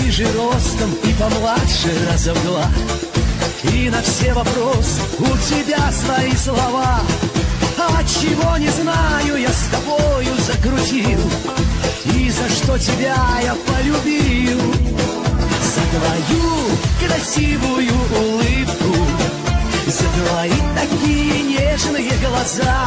пониже ростом и помладше раза в два. И на все вопросы у тебя свои слова. А чего не знаю, я с тобою закрутил, и за что тебя я полюбил. За твою красивую улыбку, за твои такие нежные глаза.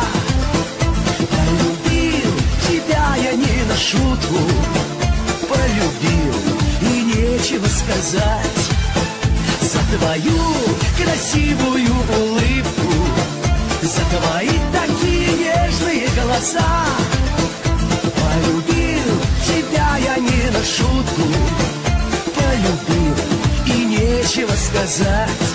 Полюбил тебя я не на шутку, полюбил, и нечего сказать. За твою красивую улыбку, за твои такие нежные глаза. Полюбил тебя я не на шутку, полюбил, и нечего сказать.